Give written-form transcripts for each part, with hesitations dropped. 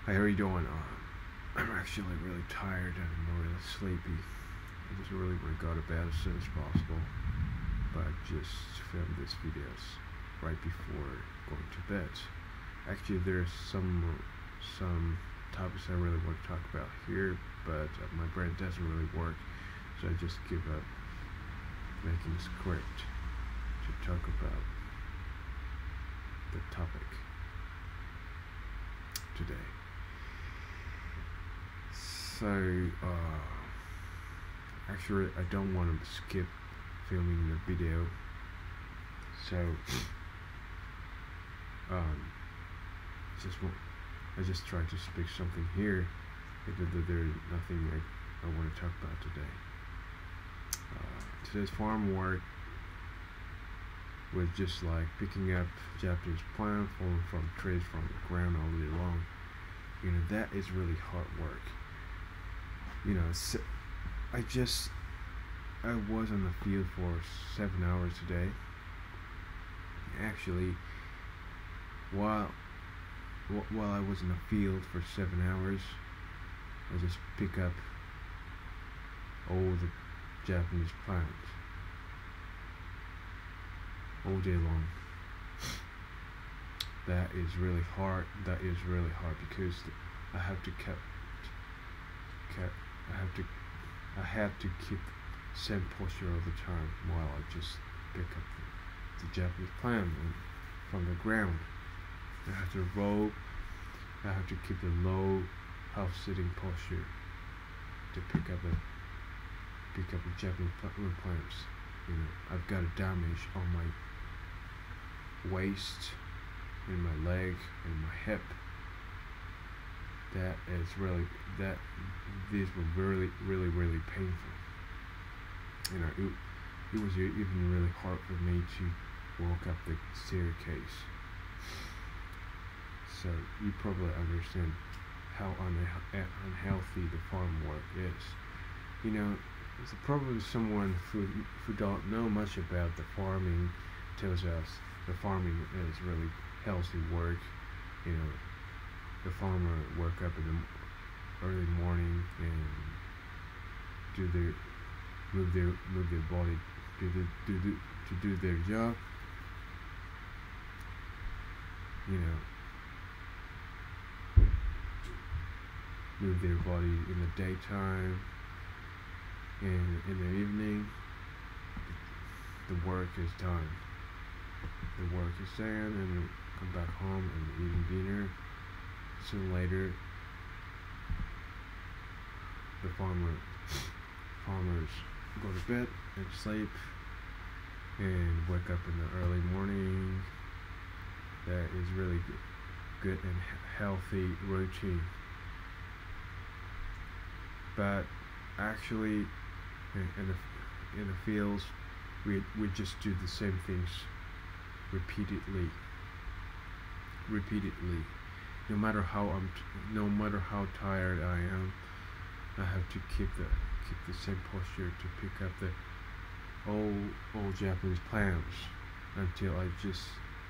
Hi, how are you doing? I'm actually really tired and I'm really sleepy. I just really want to go to bed as soon as possible, but I just filmed these videos right before going to bed. Actually, there's some topics I really want to talk about here, but my brain doesn't really work, so I just give up making a script to talk about the topic today. So, actually, I don't want to skip filming the video, so um, just want, I just try to speak something here, even though there's nothing I want to talk about today. Today's farm work was just like picking up Japanese plant falling from trees from the ground all day long. You know, that is really hard work. You know, I was on the field for 7 hours today. Actually, while while I was in the field for 7 hours, I just pick up all the Japanese plants all day long. That is really hard. That is really hard because I have to I have to I have to keep the same posture all the time while I just pick up the Japanese plant from the ground. I have to roll. I have to keep a low half sitting posture to pick up the Japanese plants. You know, I've got a damage on my waist, in my leg, and my hip. That is really that. These were really painful. You know, it was even really hard for me to walk up the staircase. So you probably understand how unhealthy the farm work is. You know, it's probably someone who don't know much about the farming tells us the farming is really healthy work. You know, the farmer work up in the early morning and move their body to do their job. You know, move their body in the daytime and in the evening. The work is done. The work is done, and come back home and eating dinner. Soon later, the farmers go to bed and sleep and wake up in the early morning. That is really good and healthy routine. But actually, in the fields, we just do the same things repeatedly. No matter how tired I am, I have to keep the same posture to pick up the old Japanese plants until I just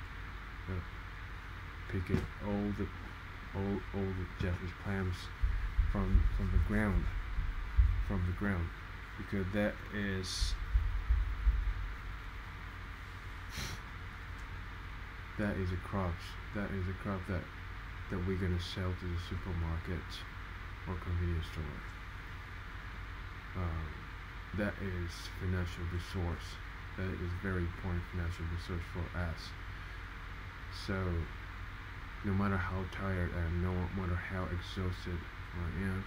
pick it all the Japanese plants from the ground, because that is a crop that we're gonna sell to the supermarket or convenience store. That is financial resource. That is very important financial resource for us. So no matter how tired and no matter how exhausted I am,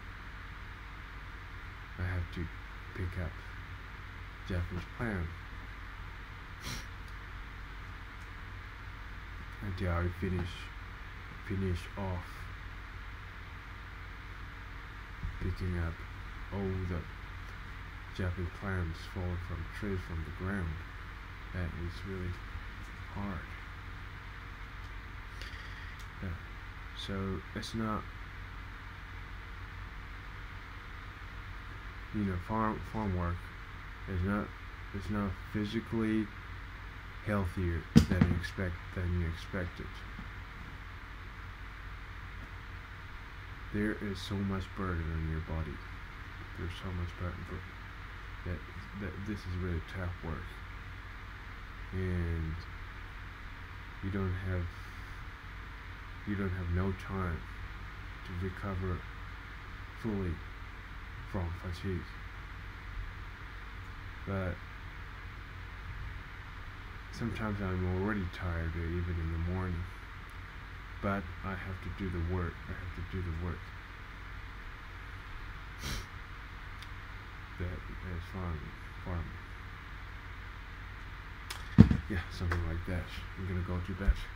I have to pick up Japanese plant until I finish off picking up all the Japanese plants falling from trees from the ground. That is really hard. Yeah. So it's not, you know, farm work is not physically healthier than you expected. there is so much burden on your body. There's so much burden, but that this is really tough work, and you don't have no time to recover fully from fatigue. But sometimes I'm already tired, even in the morning. But I have to do the work. That is fun. Yeah, something like that. I'm gonna go to bed.